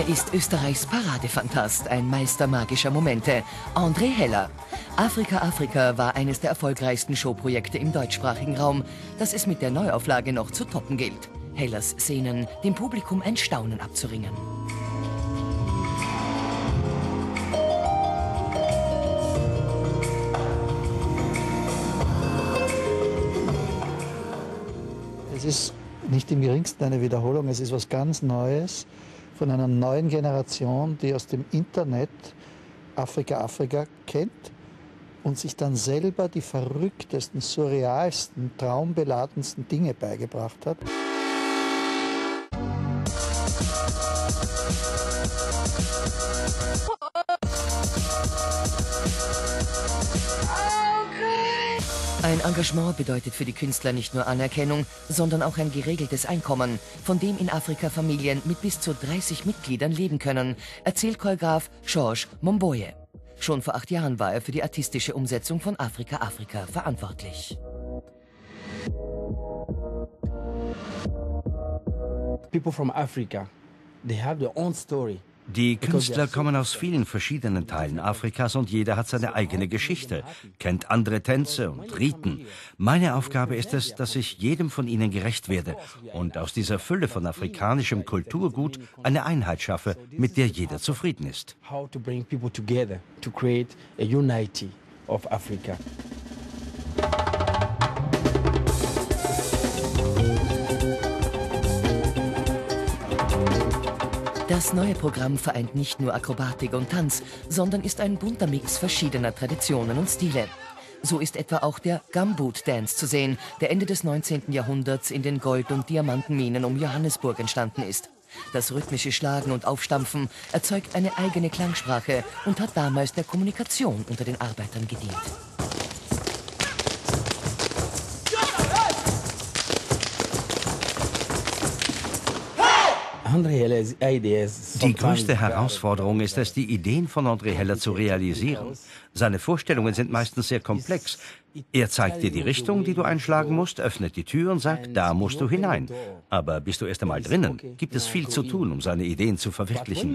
Er ist Österreichs Paradefantast, ein Meister magischer Momente. André Heller. Afrika, Afrika war eines der erfolgreichsten Showprojekte im deutschsprachigen Raum, das es mit der Neuauflage noch zu toppen gilt. Hellers Szenen, dem Publikum ein Staunen abzuringen. Es ist nicht im geringsten eine Wiederholung, es ist was ganz Neues von einer neuen Generation, die aus dem Internet Afrika, Afrika kennt und sich dann selber die verrücktesten, surrealsten, traumbeladensten Dinge beigebracht hat. Ein Engagement bedeutet für die Künstler nicht nur Anerkennung, sondern auch ein geregeltes Einkommen, von dem in Afrika Familien mit bis zu 30 Mitgliedern leben können, erzählt Choreograf Georges Momboye. Schon vor 8 Jahren war er für die artistische Umsetzung von Afrika, Afrika verantwortlich. People from Africa, they have their own story. Die Künstler kommen aus vielen verschiedenen Teilen Afrikas und jeder hat seine eigene Geschichte, kennt andere Tänze und Riten. Meine Aufgabe ist es, dass ich jedem von ihnen gerecht werde und aus dieser Fülle von afrikanischem Kulturgut eine Einheit schaffe, mit der jeder zufrieden ist. How to bring people together to create a unity of Africa. Das neue Programm vereint nicht nur Akrobatik und Tanz, sondern ist ein bunter Mix verschiedener Traditionen und Stile. So ist etwa auch der Gumboot Dance zu sehen, der Ende des 19. Jahrhunderts in den Gold- und Diamantenminen um Johannesburg entstanden ist. Das rhythmische Schlagen und Aufstampfen erzeugt eine eigene Klangsprache und hat damals der Kommunikation unter den Arbeitern gedient. Die größte Herausforderung ist es, die Ideen von André Heller zu realisieren. Seine Vorstellungen sind meistens sehr komplex. Er zeigt dir die Richtung, die du einschlagen musst, öffnet die Tür und sagt, da musst du hinein. Aber bist du erst einmal drinnen, gibt es viel zu tun, um seine Ideen zu verwirklichen.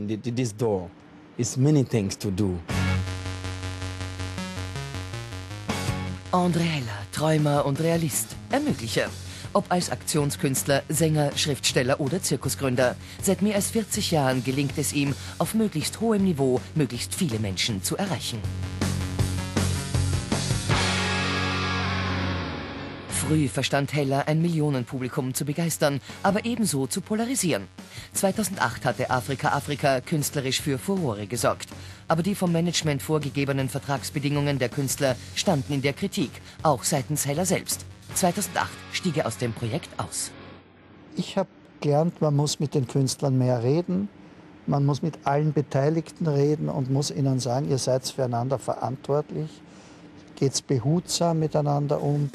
André Heller, Träumer und Realist, Ermöglicher. Ob als Aktionskünstler, Sänger, Schriftsteller oder Zirkusgründer. Seit mehr als 40 Jahren gelingt es ihm, auf möglichst hohem Niveau möglichst viele Menschen zu erreichen. Früh verstand Heller, ein Millionenpublikum zu begeistern, aber ebenso zu polarisieren. 2008 hatte Afrika, Afrika künstlerisch für Furore gesorgt. Aber die vom Management vorgegebenen Vertragsbedingungen der Künstler standen in der Kritik, auch seitens Heller selbst. 2008 stieg er aus dem Projekt aus. Ich habe gelernt, man muss mit den Künstlern mehr reden, man muss mit allen Beteiligten reden und muss ihnen sagen, ihr seid füreinander verantwortlich, geht behutsam miteinander um.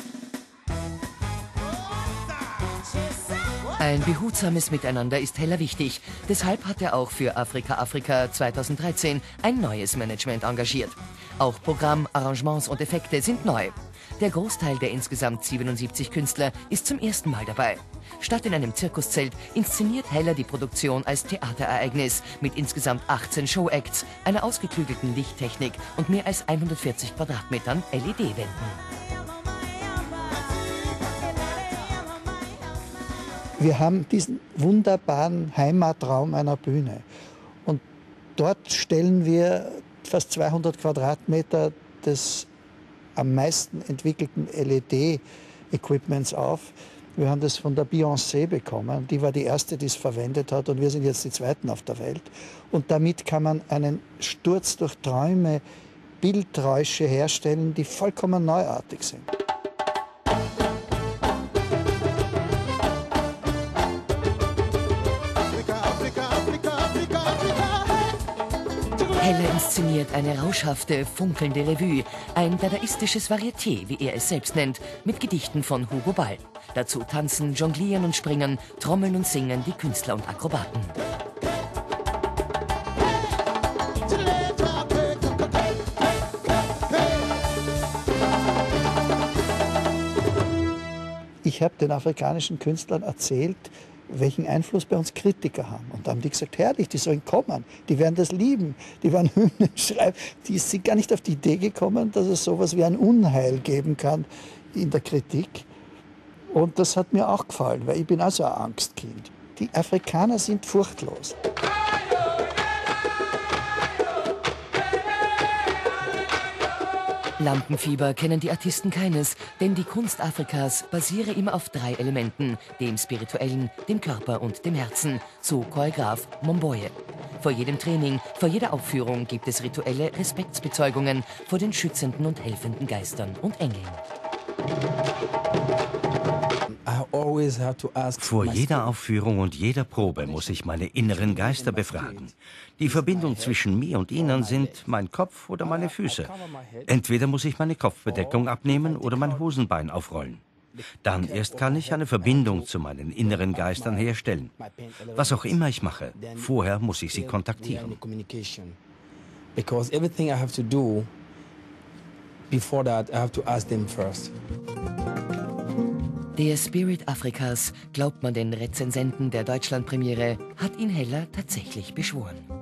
Ein behutsames Miteinander ist Heller wichtig. Deshalb hat er auch für Afrika, Afrika 2013 ein neues Management engagiert. Auch Programm, Arrangements und Effekte sind neu. Der Großteil der insgesamt 77 Künstler ist zum ersten Mal dabei. Statt in einem Zirkuszelt inszeniert Heller die Produktion als Theaterereignis mit insgesamt 18 Showacts, einer ausgeklügelten Lichttechnik und mehr als 140 Quadratmetern LED-Wänden. Wir haben diesen wunderbaren Heimatraum einer Bühne. Und dort stellen wir fast 200 Quadratmeter des am meisten entwickelten LED-Equipments auf. Wir haben das von der Beyoncé bekommen. Die war die erste, die es verwendet hat, und wir sind jetzt die Zweiten auf der Welt. Und damit kann man einen Sturz durch Träume, Bildräusche herstellen, die vollkommen neuartig sind. Heller inszeniert eine rauschhafte, funkelnde Revue, ein dadaistisches Varieté, wie er es selbst nennt, mit Gedichten von Hugo Ball. Dazu tanzen, jonglieren und springen, trommeln und singen die Künstler und Akrobaten. Ich habe den afrikanischen Künstlern erzählt, welchen Einfluss bei uns Kritiker haben. Und da haben die gesagt, herrlich, die sollen kommen, die werden das lieben, die werden Hymnen schreiben. Die sind gar nicht auf die Idee gekommen, dass es sowas wie ein Unheil geben kann in der Kritik. Und das hat mir auch gefallen, weil ich bin also ein Angstkind. Die Afrikaner sind furchtlos. Lampenfieber kennen die Artisten keines, denn die Kunst Afrikas basiere immer auf 3 Elementen, dem Spirituellen, dem Körper und dem Herzen, so Choreograf Momboye. Vor jedem Training, vor jeder Aufführung gibt es rituelle Respektsbezeugungen vor den schützenden und helfenden Geistern und Engeln. Vor jeder Aufführung und jeder Probe muss ich meine inneren Geister befragen. Die Verbindung zwischen mir und ihnen sind mein Kopf oder meine Füße. Entweder muss ich meine Kopfbedeckung abnehmen oder mein Hosenbein aufrollen. Dann erst kann ich eine Verbindung zu meinen inneren Geistern herstellen. Was auch immer ich mache, vorher muss ich sie kontaktieren. Der Spirit Afrikas, glaubt man den Rezensenten der Deutschlandpremiere, hat ihn Heller tatsächlich beschworen.